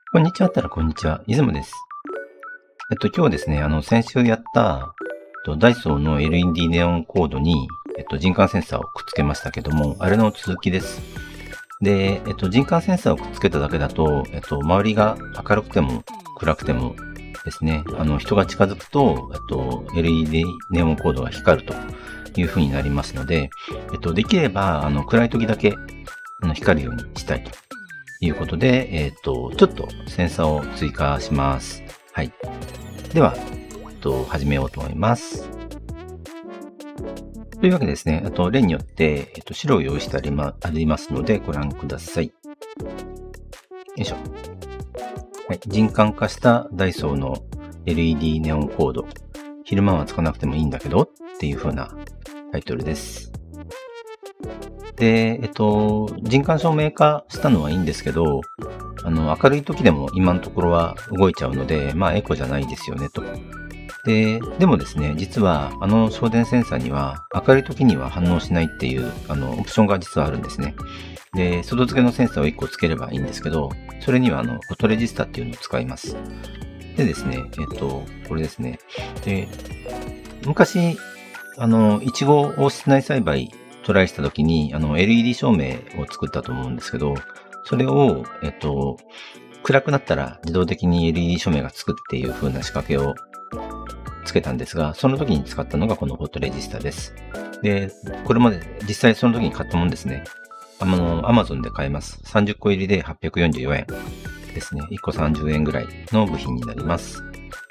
こんにちはったらこんにちは。出雲です。今日はですね、先週やった、ダイソーの LED ネオンコードに、人感センサーをくっつけましたけども、あれの続きです。で、人感センサーをくっつけただけだと、周りが明るくても暗くてもですね、人が近づくと、LED ネオンコードが光るという風になりますので、できれば、暗い時だけ、光るようにしたいということで、ちょっとセンサーを追加します。はい。では、始めようと思います。というわけでですね、例によって、資料を用意してありますので、ご覧ください。よいしょ。はい。人感化したダイソーの LED ネオンコード。昼間はつかなくてもいいんだけどっていう風なタイトルです。で、人感証明化したのはいいんですけど、明るい時でも今のところは動いちゃうので、まあエコじゃないですよねと。でもですね、実は送電センサーには明るい時には反応しないっていうオプションが実はあるんですね。で、外付けのセンサーを1個つければいいんですけど、それにはフォトレジスタっていうのを使います。でですね、これですね。で、昔、イチゴを室内栽培トライした時に、LED 照明を作ったと思うんですけど、それを、暗くなったら自動的に LED 照明がつくっていう風な仕掛けをつけたんですが、その時に使ったのがこのフォトレジスタです。で、これまで実際その時に買ったもんですね。Amazon で買えます。30個入りで844円ですね。1個30円ぐらいの部品になります。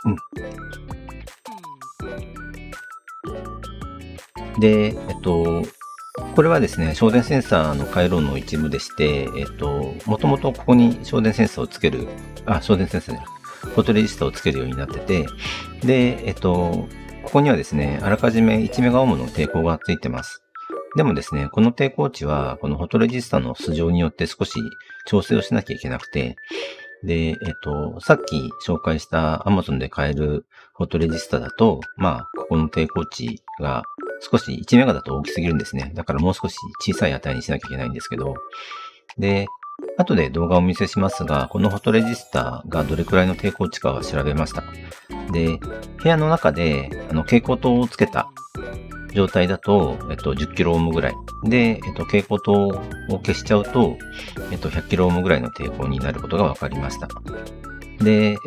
で、これはですね、送電センサーの回路の一部でして、もともとここに送電センサーをつける、送電センサーじゃない、フォトレジスタをつけるようになってて、で、ここにはですね、あらかじめ1メガオームの抵抗がついてます。でもですね、この抵抗値は、このフォトレジスタの素性によって少し調整をしなきゃいけなくて、で、さっき紹介した Amazon で買えるフォトレジスタだと、まあ、ここの抵抗値が少し1メガだと大きすぎるんですね。だからもう少し小さい値にしなきゃいけないんですけど、で、後で動画をお見せしますが、このフォトレジスタがどれくらいの抵抗値かは調べました。で、部屋の中で、蛍光灯をつけた状態だと、10キロオームぐらい。で、蛍光灯を消しちゃうと、100キロオームぐらいの抵抗になることが分かりました。で、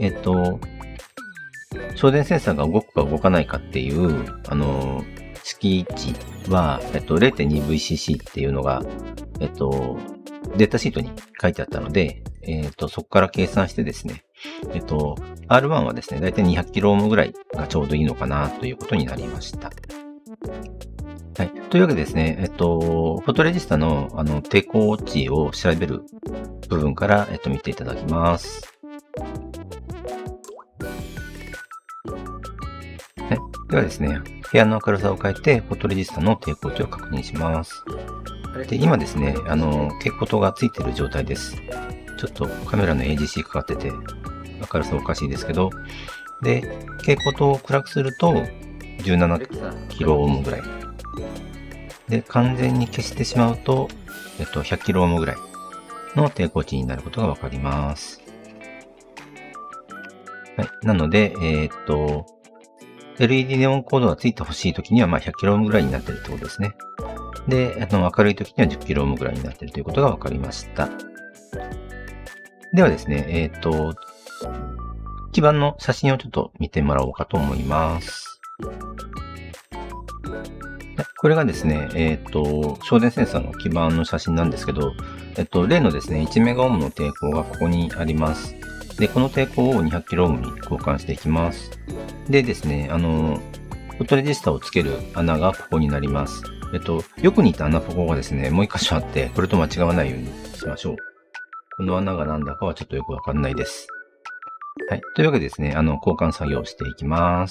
送電センサーが動くか動かないかっていう、式値は、0.2VCC っていうのが、データシートに書いてあったので、そこから計算してですね、R1 はですね、だいたい200キロオームぐらいがちょうどいいのかなということになりました。はい。というわけでですね、フォトレジスタの抵抗値を調べる部分から、見ていただきます。はい。ではですね、部屋の明るさを変えて、フォトレジスタの抵抗値を確認します。で、今ですね、蛍光灯がついている状態です。ちょっとカメラの AGC かかってて、明るさおかしいですけど、で、蛍光灯を暗くすると、17キロオームぐらい。で、完全に消してしまうと、100キロオームぐらいの抵抗値になることがわかります。はい。なので、LED ネオンコードがついてほしいときには、まあ100キロオームぐらいになってるってことですね。で、明るいときには10キロオームぐらいになってるということがわかりました。ではですね、基板の写真をちょっと見てもらおうかと思います。これがですね、送電センサーの基板の写真なんですけど、例のですね、1メガオームの抵抗がここにあります。で、この抵抗を200キロオームに交換していきます。でですね、フォトレジスタをつける穴がここになります。よく似た穴ポコがですね、もう一箇所あって、これと間違わないようにしましょう。この穴が何だかはちょっとよくわかんないです。はい。というわけでですね、交換作業をしていきます。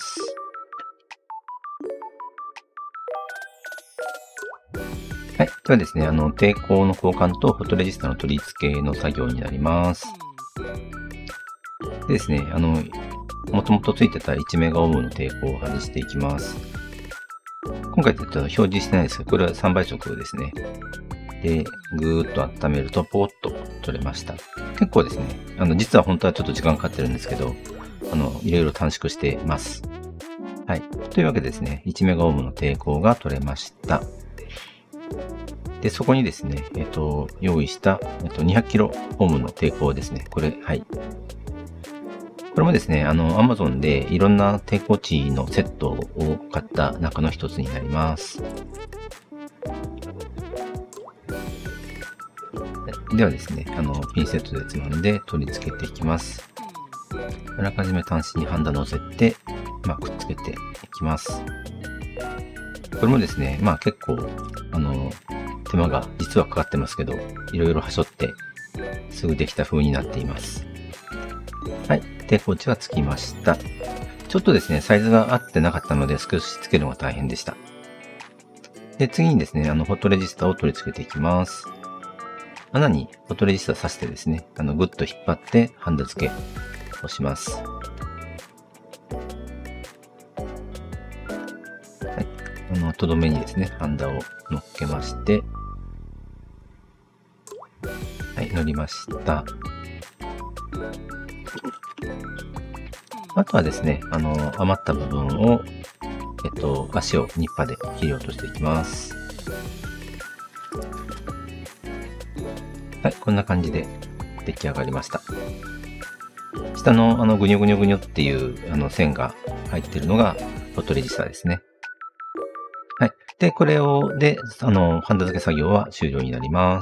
はい。ではですね、抵抗の交換とフォトレジスタの取り付けの作業になります。でですね、もともとついてた1メガオームの抵抗を外していきます。今回ちょっと表示してないですけど、これは3倍速ですね。で、ぐーっと温めるとポーッと取れました。 結構ですね、実は本当はちょっと時間かかってるんですけど、いろいろ短縮してます。はい。というわけでですね、1メガオームの抵抗が取れました。で、そこにですね、用意した、200キロオームの抵抗ですね。これ、はい。これもですね、Amazon でいろんな抵抗値のセットを買った中の一つになります。ではですね、ピンセットでつまんで取り付けていきます。あらかじめ端子にハンダ乗せて、くっつけていきます。これもですね、結構、手間が実はかかってますけど、いろいろはしょって、すぐできた風になっています。はい。抵抗値がつきました。ちょっとですね、サイズが合ってなかったので、少しつけるのが大変でした。で、次にですね、ホットレジスターを取り付けていきます。穴にフォトレジスター刺してですね、ぐっと引っ張ってハンダ付けをします。はい。とどめにですね、ハンダを乗っけまして、はい、乗りました。あとはですね、余った部分を、足をニッパーで切り落としていきます。はい、こんな感じで出来上がりました。下のぐにょぐにょぐにょっていう線が入ってるのがフォトレジスターですね。はい。で、これで、ハンダ付け作業は終了になります。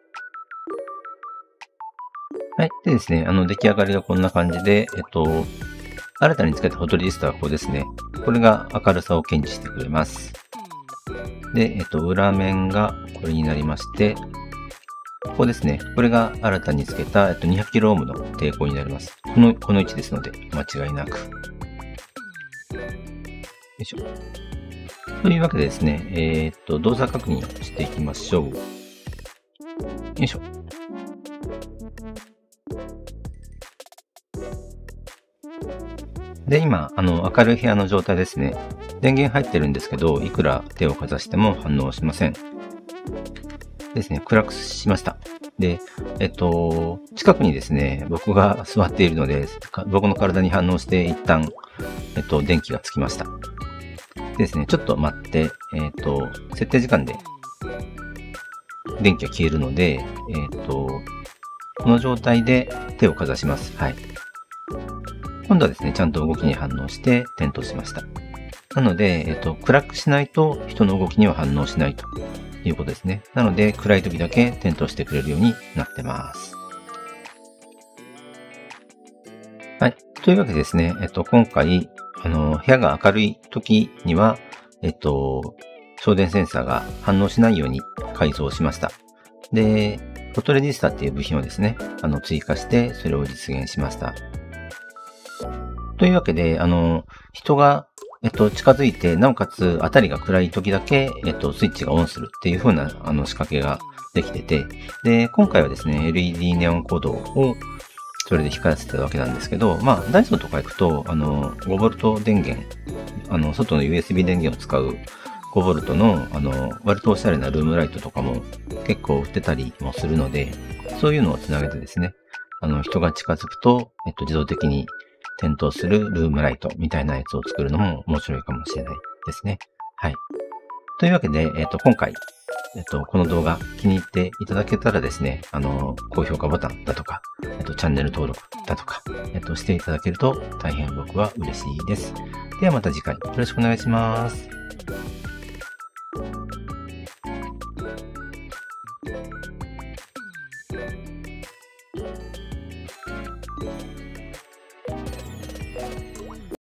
はい。でですね、出来上がりがこんな感じで、新たに付けたフォトレジスターはここですね。これが明るさを検知してくれます。で、裏面がこれになりまして、ここですね。これが新たに付けた、200キロオームの抵抗になります。この位置ですので、間違いなく。よいしょ。というわけでですね、動作確認をしていきましょう。よいしょ。で、今、明るい部屋の状態ですね。電源入ってるんですけど、いくら手をかざしても反応しません。ですね、暗くしました。で、近くにですね、僕が座っているので、僕の体に反応して一旦、電気がつきました。でですね、ちょっと待って、設定時間で電気が消えるので、この状態で手をかざします。はい。今度はですね、ちゃんと動きに反応して点灯しました。なので、暗くしないと人の動きには反応しないということですね。なので、暗い時だけ点灯してくれるようになってます。はい。というわけでですね、今回、部屋が明るい時には、送電センサーが反応しないように改造しました。で、フォトレジスタっていう部品をですね、追加してそれを実現しました。というわけで、人が、近づいて、なおかつ、あたりが暗い時だけ、スイッチがオンするっていう風な、仕掛けができてて、で、今回はですね、LED ネオンコードを、それで光らせてたわけなんですけど、ダイソーとか行くと、5V 電源、外の USB 電源を使う 5V の、割とおしゃれなルームライトとかも結構売ってたりもするので、そういうのをつなげてですね、人が近づくと、自動的に点灯するルームライトみたいなやつを作るのも面白いかもしれないですね。はい。というわけで、今回、この動画気に入っていただけたらですね、高評価ボタンだとか、チャンネル登録だとか、していただけると大変僕は嬉しいです。ではまた次回よろしくお願いします。